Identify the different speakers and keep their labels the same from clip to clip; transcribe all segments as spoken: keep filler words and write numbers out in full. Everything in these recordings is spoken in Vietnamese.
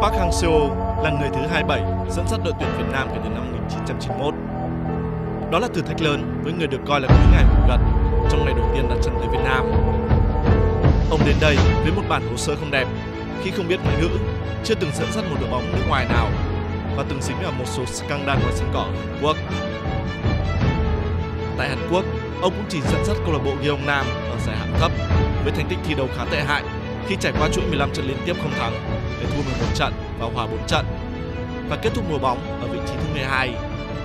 Speaker 1: Park Hang-seo là người thứ hai mươi bảy dẫn dắt đội tuyển Việt Nam kể từ năm một nghìn chín trăm chín mươi mốt. Đó là thử thách lớn với người được coi là cứu ngài một gật trong ngày đầu tiên đặt chân tới Việt Nam. Ông đến đây với một bản hồ sơ không đẹp khi không biết ngoại ngữ, chưa từng dẫn dắt một đội bóng nước ngoài nào và từng dính vào một số scandal ngoài sân cỏ ở Hàn Quốc. Tại Hàn Quốc, ông cũng chỉ dẫn dắt câu lạc bộ Gyeongnam ở giải hạng thấp với thành tích thi đấu khá tệ hại khi trải qua chuỗi mười lăm trận liên tiếp không thắng để thua mười một trận và hòa bốn trận và kết thúc mùa bóng ở vị trí thứ mười hai.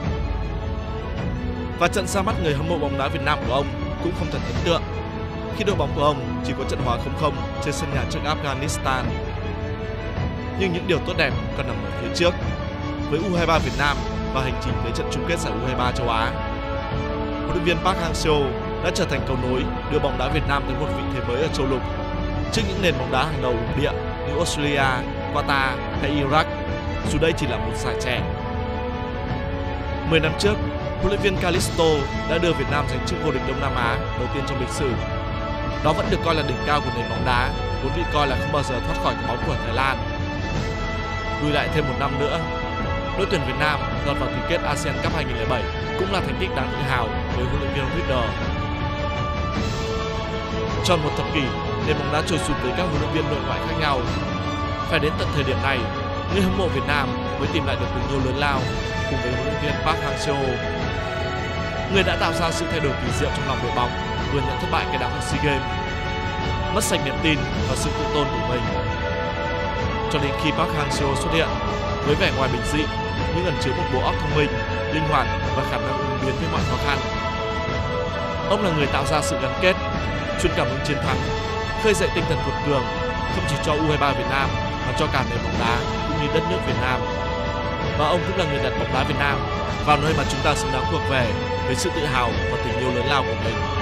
Speaker 1: Và trận ra mắt người hâm mộ bóng đá Việt Nam của ông cũng không thật ấn tượng khi đội bóng của ông chỉ có trận hòa không không trên sân nhà trước Afghanistan. Nhưng những điều tốt đẹp còn nằm ở phía trước với U hai mươi ba Việt Nam và hành trình tới trận chung kết giải U hai mươi ba châu Á. Huấn luyện viên Park Hang-seo đã trở thành cầu nối đưa bóng đá Việt Nam tới một vị thế mới ở châu lục trước những nền bóng đá hàng đầu lục địa như Australia, Qatar hay Iraq, dù đây chỉ là một giải trẻ. mười năm trước, huấn luyện viên Calisto đã đưa Việt Nam giành chức vô địch Đông Nam Á đầu tiên trong lịch sử. Đó vẫn được coi là đỉnh cao của nền bóng đá, vốn bị coi là không bao giờ thoát khỏi cái bóng của Thái Lan. Lùi lại thêm một năm nữa, đội tuyển Việt Nam lọt vào tứ kết ASEAN Cup hai nghìn không trăm lẻ bảy cũng là thành tích đáng tự hào với huấn luyện viên Rieder. Tròn một thập kỷ, nền bóng đá trồi sụt với các huấn luyện viên nội ngoại khác nhau. Phải đến tận thời điểm này, người hâm mộ Việt Nam mới tìm lại được tình yêu lớn lao cùng với huấn luyện viên Park Hang-seo, người đã tạo ra sự thay đổi kỳ diệu trong lòng đội bóng, vừa nhận thất bại cay đắng ở SEA Games, mất sạch niềm tin và sự tự tôn của mình. Cho đến khi Park Hang-seo xuất hiện với vẻ ngoài bình dị nhưng ẩn chứa một bộ óc thông minh, linh hoạt và khả năng ứng biến với mọi khó khăn. Ông là người tạo ra sự gắn kết, truyền cảm hứng chiến thắng, khơi dậy tinh thần cuột cường không chỉ cho U hai mươi ba Việt Nam mà cho cả nền bóng đá cũng như đất nước Việt Nam. Và ông cũng là người đặt bóng đá Việt Nam vào nơi mà chúng ta xứng đáng thuộc về với sự tự hào và tình yêu lớn lao của mình.